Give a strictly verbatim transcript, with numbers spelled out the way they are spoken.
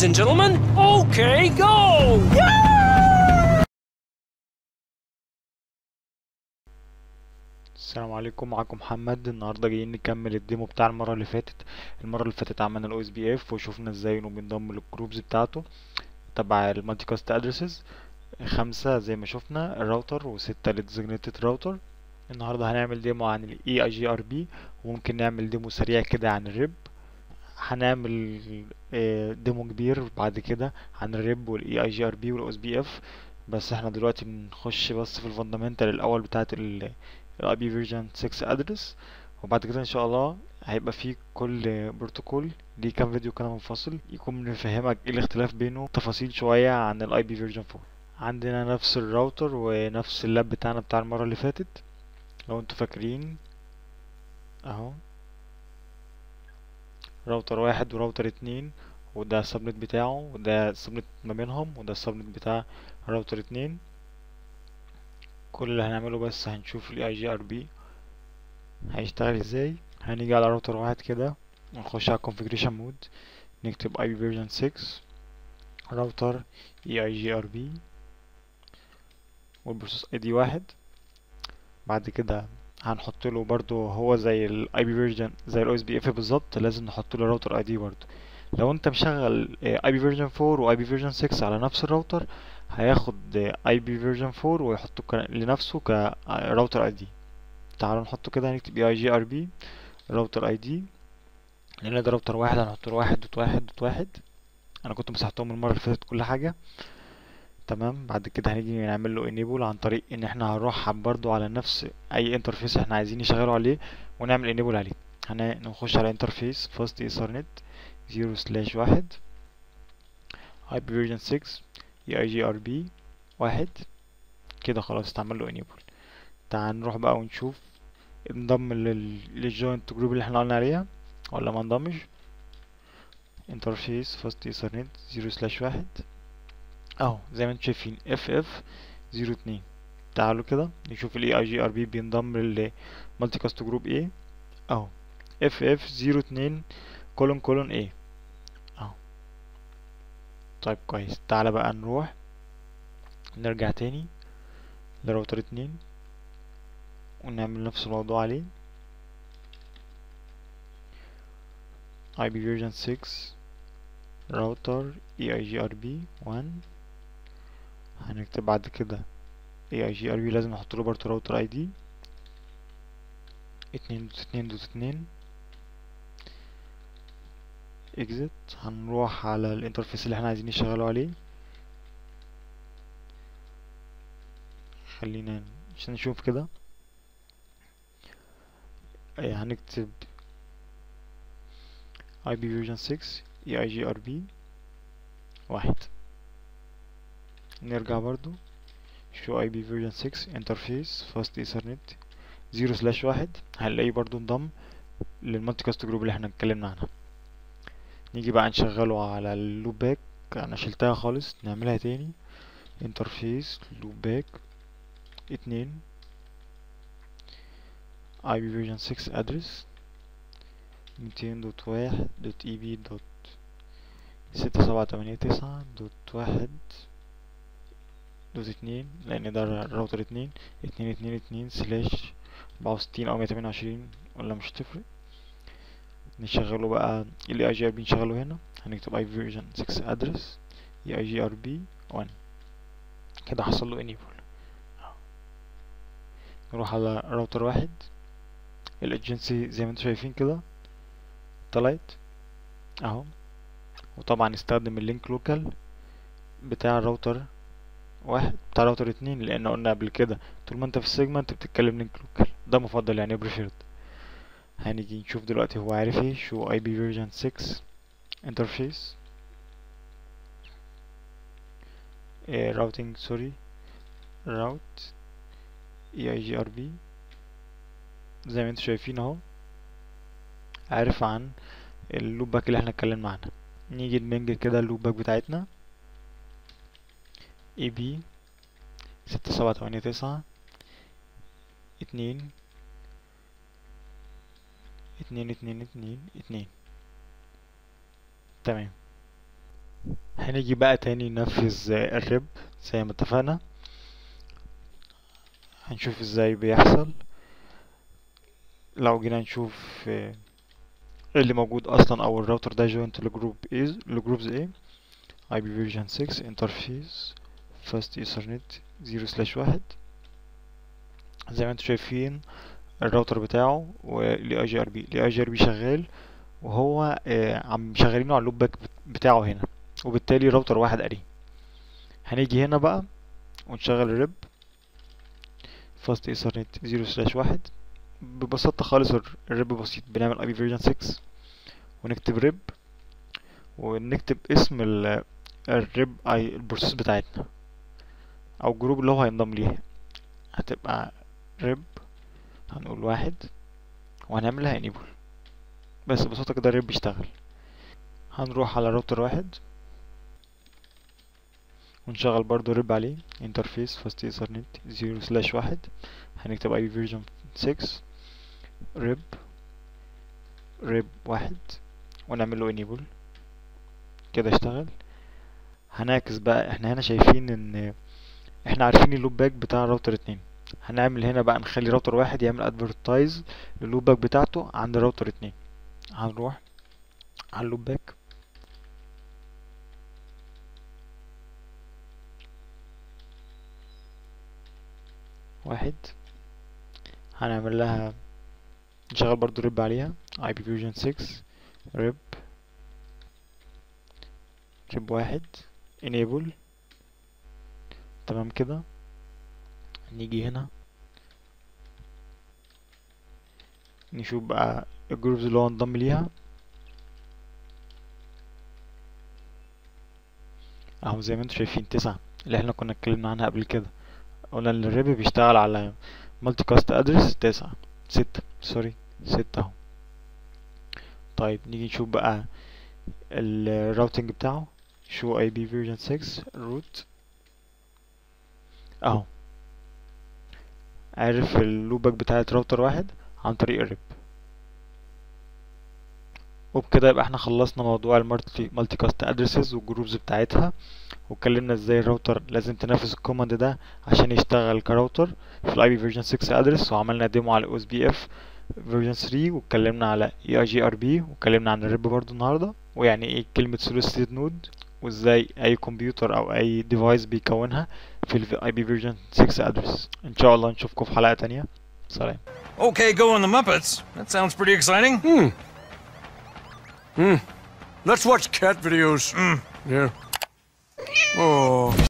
Ladies and gentlemen, okay, go! السلام عليكم، معاكم محمد. النهارده جايين نكمل الديمو بتاع المره اللي فاتت. المره اللي فاتت عملنا الاو اس بي اف وشوفنا ازاي انه بينضم للجروبز بتاعته تبع المالتي كاست ادرسز. خمسة زي ما شفنا الراوتر، وستة للديزجنيتد راوتر. النهارده هنعمل ديمو عن الاي اي جي ار بي، وممكن نعمل ديمو سريع كده عن الريب. هنعمل آه، ديمو كبير بعد كده عن الريب والاي اي جي ار بي والاو اس بي اف. بس احنا دلوقتي بنخش بس في الفاندامنتال الاول بتاعت الاي بي فيرجن ستة ادرس، وبعد كده ان شاء الله هيبقى في كل بروتوكول ليه كام فيديو كده منفصل يكون بيفهمك ايه الاختلاف بينه، تفاصيل شوية عن الاي بي فيرجن أربعة. عندنا نفس الراوتر ونفس اللاب بتاعنا بتاع المرة اللي فاتت لو انتوا فاكرين اهو. راوتر واحد وراوتر اتنين، وده السبنت بتاعه وده السبنت ما بينهم وده السبنت بتاع راوتر اتنين. كل اللي هنعمله بس هنشوف ال اي جي ار بي هيشتغل ازاي. هنيجي على راوتر واحد كده ونخش على configuration mode، نكتب اي بي version ستة راوتر اي اي جي ار بي والبروسيس اي دي واحد. بعد كده هنحط له برضو هو زي الاي بي فيرجن زي الاو اس بي اف بالظبط، لازم نحط له راوتر اي دي برضو. لو انت مشغل اي بي فيرجن أربعة واي بي فيرجن ستة على نفس الراوتر، هياخد اي بي فيرجن أربعة ويحطه ك- لنفسه كراوتر اي دي. تعالوا نحطه كده، هنكتب اي جي ار بي راوتر اي دي، لان ده راوتر واحد هنحط له واحد دوت واحد دوت واحد. انا كنت مسحتهم المره اللي فاتت كل حاجه تمام. بعد كده هنيجي نعمل له enable عن طريق ان احنا هنروح برضو على نفس اي انترفيس احنا عايزين نشغله عليه ونعمل enable عليه. هنخش على انترفيس fast ethernet صفر سلاش واحد اي بي فيرجن ستة اي اي جي ار بي واحد. كده خلاص استعمل له enable. تعال نروح بقى ونشوف انضم للجوينت جروب اللي احنا قلنا عليها ولا ما انضمش. انترفيس فاست ايثرنت صفر سلاش واحد اهو زي ما انتم شايفين اف اف صفر اتنين. تعالوا كده نشوف الاي اي جي ار بي بينضم للمالتي كاست جروب ايه اهو اف اف صفر اتنين كولون كولون ايه اهو. طيب كويس، تعالى بقى نروح نرجع تاني لراوتر اتنين ونعمل نفس الموضوع عليه اي بي فيرجن ستة راوتر اي اي جي ار بي واحد. هنكتب بعد كده اي اي جي ار بي لازم نحط له برضه راوتر اي دي اتنين دوت اتنين دوت اتنين اكزit. هنروح على الانترفيس اللي احنا عايزين نشغله عليه. خلينا عشان نشوف كده ايه، هنكتب اي بي فيرجن ستة اي اي جي ار بي واحد. نرجع برضو شو اي بي فيرجن ستة انترفيس فاست ايثرنت صفر سلاش واحد. هنلاقيه برضو انضم للمالتي كاست جروب اللي احنا اتكلمنا عنها. نيجي بقى نشغله على اللوب باك. انا شلتها خالص، نعملها تاني انترفيس لوب باك اتنين اي بي فيرجن ستة ادرس ميتين دوت واحد دوت اي بي دوت ستة سبعة تمانية تسعة دوت واحد دوت اتنين، لان ده الراوتر اتنين اتنين اتنين اتنين سلاش اربعة وستين او مية تمانية وعشرين ولا مش هتفرق. نشغله بقى ال اي جي ار بي نشغله هنا، هنكتب اي فيرجن ستة ادرس اي اي جي ار بي واحد. كده حصل له enable. نروح على راوتر واحد، الاجنسي زي ما انتم شايفين كده طلعت اهو. وطبعا نستخدم اللينك لوكال بتاع الراوتر واحد بتاع راوتر اتنين، لان قلنا قبل كده طول ما انت في السيجمنت بتتكلم لينك لوكال، ده مفضل يعني بريفيرد. هنيجي نشوف دلوقتي هو عارف ايه. شو اي بي فيرجن ستة انترفيس راوتنج سوري راوت اي اي جي ار بي زي ما انتم شايفين اهو، عارف عن اللوب باك اللي احنا اتكلمنا عنها. نيجي نبنج كده اللوب باك بتاعتنا اي بي ستة سبعة تمانية تسعة اتنين اتنين اتنين اتنين اتنين تمام. هنيجي بقى تاني ننفذ الريب زي ما اتفقنا. هنشوف ازاي بيحصل. لو جينا نشوف ايه اللي موجود اصلا، او الراوتر ده جوينت لجروب ايه لجروبز ايه. اي بي فيرجن ستة انترفيس فاست ايثرنت زيرو سلاش واحد. زي ما انتم شايفين الراوتر بتاعه ولي اي جي ار بي لي اي جي ار بي شغال، وهو آه عم شغالينه على اللوب باك بتاعه هنا، وبالتالي راوتر واحد قري. هنيجي هنا بقى ونشغل الريب فاست ايثرنت زيرو سلاش واحد. ببساطة خالص الريب بسيط، بنعمل اي بي فيرجن ستة ونكتب ريب، ونكتب اسم الريب اي البروسيس بتاعتنا او الجروب اللي هو هينضم ليها. هتبقى ريب، هنقول واحد وهنعملها انيبل. بس ببساطة كده الريب بيشتغل. هنروح على راوتر واحد ونشغل برضو ريب عليه انترفيس فاست ايثرنت زيرو سلاش واحد. هنكتب اي بي فيرجن ستة ريب ريب واحد ونعمل له انيبل كده اشتغل. هنعكس بقى، احنا هنا شايفين ان احنا عارفين اللوب باك بتاع راوتر اتنين. هنعمل هنا بقى نخلي راوتر واحد يعمل ادفرتايز للوب باك بتاعته عند راوتر اتنين. هنروح على اللوب باك واحد، هنعمل لها نشغل برضو ريب عليها اي بي فيرجن ستة ريب ريب واحد enable. تمام كده. نيجي هنا نشوف بقى الجروبز اللي هو انضم ليها اهو، زي ما انتم شايفين تسعة اللي احنا كنا اتكلمنا عنها قبل كده. قلنا ان الريب بيشتغل على مالتي كاست ادرس تسعة ستة سوري ستة اهو. طيب نيجي نشوف بقى الراوتنج بتاعه شو اي بي فيرجن ستة روت اهو، عارف اللوبك بتاعت راوتر واحد عن طريق الريب. وبكده يبقى احنا خلصنا موضوع المالتي مالتي كاست ادرسز والجروبز بتاعتها، واتكلمنا ازاي الراوتر لازم تنفذ الكوماند ده عشان يشتغل كراوتر في الاي بي فيرجن ستة ادرس، وعملنا ديمو على او اس بي اف فيرجن ثلاثة، واتكلمنا على اي اي جي ار بي، واتكلمنا عن الريب برضو النهارده، ويعني ايه كلمه سوليسيتد نود، وازاي اي كمبيوتر او اي ديفايس بيكونها في الاي بي فيرجن ستة ادرس. ان شاء الله نشوفكم في حلقه تانية. سلام. Okay, go on the Muppets. That sounds pretty exciting. Hmm. Hmm. Let's watch cat videos. Mm. Yeah. Oh.